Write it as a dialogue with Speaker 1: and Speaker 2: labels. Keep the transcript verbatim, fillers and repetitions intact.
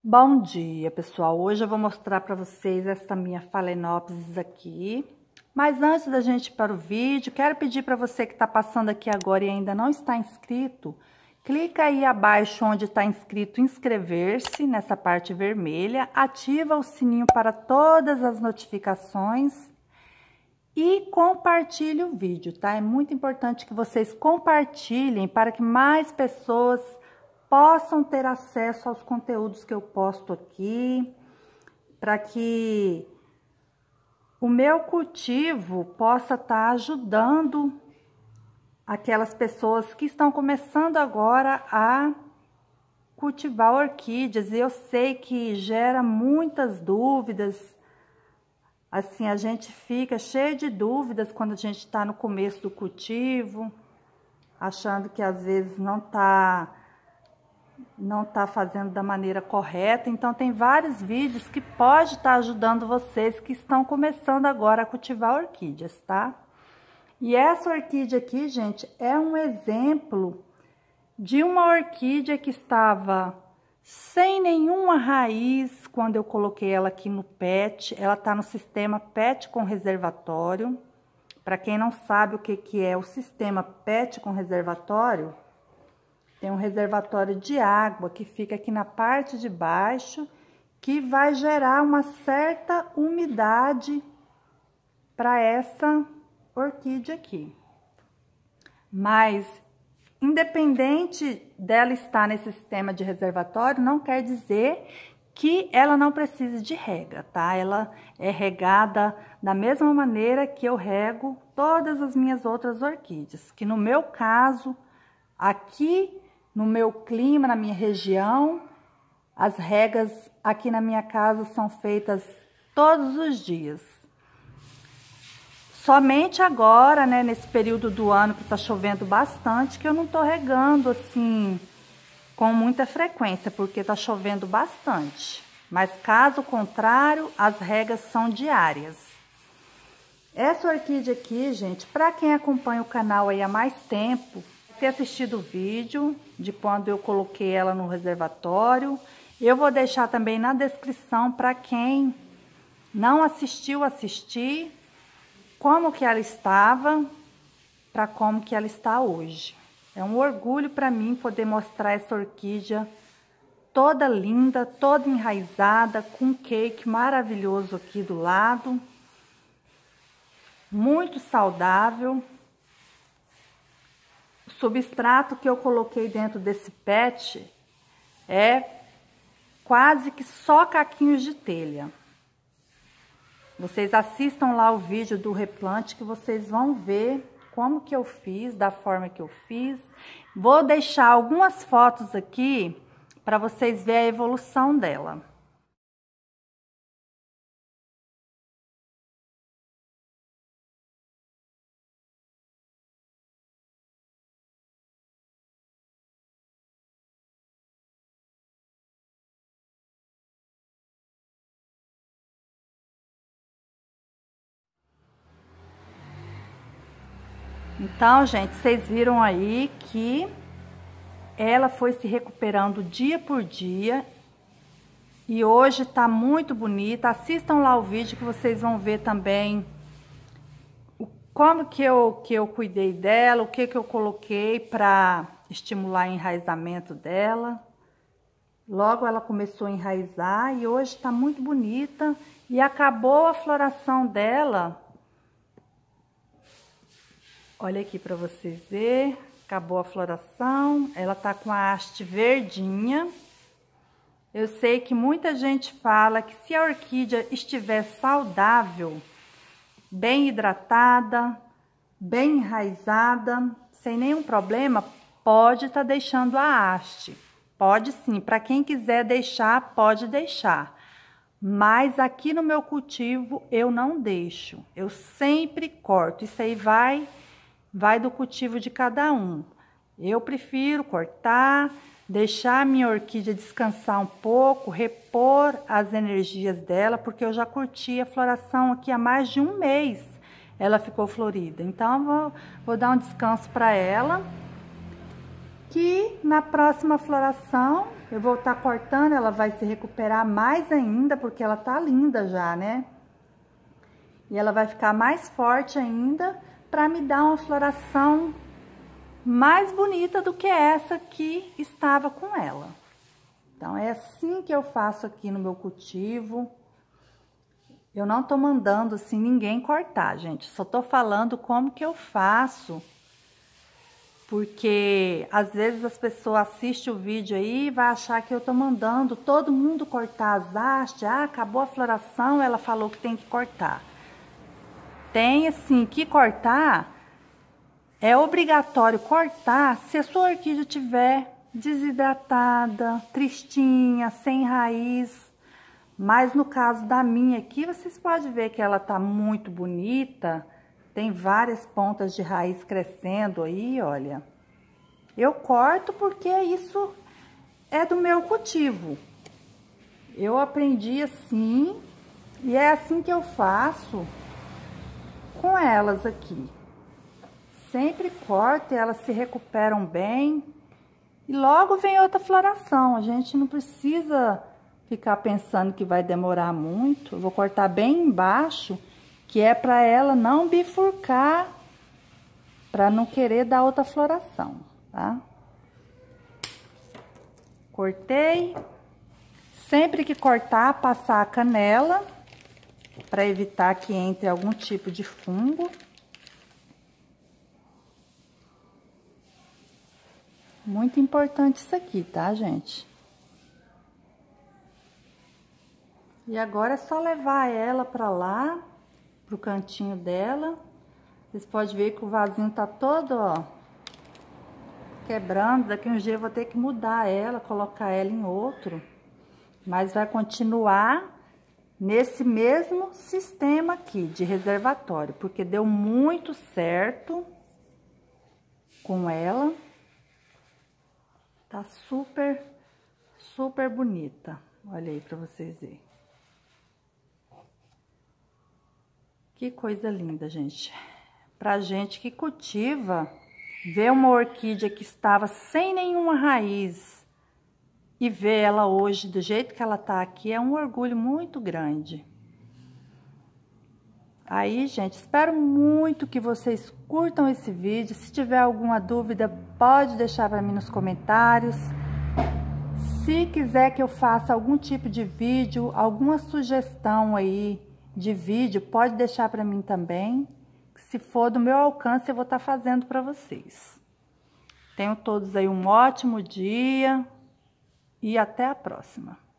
Speaker 1: Bom dia, pessoal. Hoje eu vou mostrar para vocês essa minha Phalaenopsis aqui. Mas antes da gente ir para o vídeo, quero pedir para você que está passando aqui agora e ainda não está inscrito, clica aí abaixo onde está inscrito inscrever-se, nessa parte vermelha, ativa o sininho para todas as notificações e compartilhe o vídeo, tá? É muito importante que vocês compartilhem para que mais pessoas possam ter acesso aos conteúdos que eu posto aqui, para que o meu cultivo possa estar ajudando aquelas pessoas que estão começando agora a cultivar orquídeas. E eu sei que gera muitas dúvidas, assim, a gente fica cheio de dúvidas quando a gente está no começo do cultivo, achando que às vezes não está não tá fazendo da maneira correta. Então tem vários vídeos que pode estar ajudando vocês que estão começando agora a cultivar orquídeas, tá? E essa orquídea aqui, gente, é um exemplo de uma orquídea que estava sem nenhuma raiz quando eu coloquei ela aqui no pet. Ela tá no sistema pet com reservatório. Para quem não sabe o que que é o sistema pet com reservatório, tem um reservatório de água que fica aqui na parte de baixo, que vai gerar uma certa umidade para essa orquídea aqui. Mas, independente dela estar nesse sistema de reservatório, não quer dizer que ela não precise de rega, tá? Ela é regada da mesma maneira que eu rego todas as minhas outras orquídeas, que no meu caso, aqui no meu clima, na minha região, as regas aqui na minha casa são feitas todos os dias. Somente agora, né, nesse período do ano que tá chovendo bastante, que eu não tô regando assim com muita frequência, porque tá chovendo bastante. Mas caso contrário, as regas são diárias. Essa orquídea aqui, gente, para quem acompanha o canal aí há mais tempo, ter assistido o vídeo de quando eu coloquei ela no reservatório. Eu vou deixar também na descrição para quem não assistiu, assistir como que ela estava, para como que ela está hoje. É um orgulho para mim poder mostrar essa orquídea toda linda, toda enraizada, com um cake maravilhoso aqui do lado, muito saudável. O substrato que eu coloquei dentro desse pet é quase que só caquinhos de telha. Vocês assistam lá o vídeo do replante que vocês vão ver como que eu fiz, da forma que eu fiz. Vou deixar algumas fotos aqui para vocês verem a evolução dela. Então, gente, vocês viram aí que ela foi se recuperando dia por dia e hoje tá muito bonita. Assistam lá o vídeo que vocês vão ver também o, como que eu, que eu cuidei dela, o que que eu coloquei para estimular o enraizamento dela. Logo ela começou a enraizar e hoje tá muito bonita e acabou a floração dela. Olha aqui para vocês verem, acabou a floração, ela tá com a haste verdinha. Eu sei que muita gente fala que se a orquídea estiver saudável, bem hidratada, bem enraizada, sem nenhum problema, pode estar deixando a haste. Pode sim, para quem quiser deixar, pode deixar. Mas aqui no meu cultivo eu não deixo, eu sempre corto. Isso aí vai... Vai do cultivo de cada um. Eu prefiro cortar, deixar a minha orquídea descansar um pouco, repor as energias dela, porque eu já curti a floração aqui há mais de um mês. Ela ficou florida. Então, eu vou, vou dar um descanso para ela. Que na próxima floração eu vou estar cortando, ela vai se recuperar mais ainda, porque ela tá linda já, né? E ela vai ficar mais forte ainda para me dar uma floração mais bonita do que essa que estava com ela. Então, é assim que eu faço aqui no meu cultivo. Eu não tô mandando, assim, ninguém cortar, gente. Só tô falando como que eu faço. Porque, às vezes, as pessoas assistem o vídeo aí e vai achar que eu tô mandando todo mundo cortar as hastes. Ah, acabou a floração, ela falou que tem que cortar. Tem, assim, que cortar. É obrigatório cortar se a sua orquídea tiver desidratada, tristinha, sem raiz. Mas no caso da minha aqui, vocês podem ver que ela tá muito bonita. Tem várias pontas de raiz crescendo aí, olha. Eu corto porque isso é do meu cultivo. Eu aprendi assim e é assim que eu faço com elas aqui. Sempre corto e elas se recuperam bem. E logo vem outra floração. A gente não precisa ficar pensando que vai demorar muito. Eu vou cortar bem embaixo, que é para ela não bifurcar, para não querer dar outra floração, tá? Cortei. Sempre que cortar, passar a canela, para evitar que entre algum tipo de fungo. Muito importante isso aqui, tá, gente? E agora é só levar ela pra lá, pro cantinho dela. Vocês podem ver que o vasinho tá todo, ó, quebrando. Daqui uns dias eu vou ter que mudar ela, colocar ela em outro. Mas vai continuar nesse mesmo sistema aqui de reservatório, porque deu muito certo com ela. Tá super, super bonita. Olha aí pra vocês verem. Que coisa linda, gente. Pra gente que cultiva, ver uma orquídea que estava sem nenhuma raiz e ver ela hoje do jeito que ela tá aqui é um orgulho muito grande. Aí, gente, espero muito que vocês curtam esse vídeo. Se tiver alguma dúvida, pode deixar para mim nos comentários. Se quiser que eu faça algum tipo de vídeo, alguma sugestão aí de vídeo, pode deixar para mim também. Se for do meu alcance, eu vou estar fazendo para vocês. Tenham todos aí um ótimo dia e até a próxima.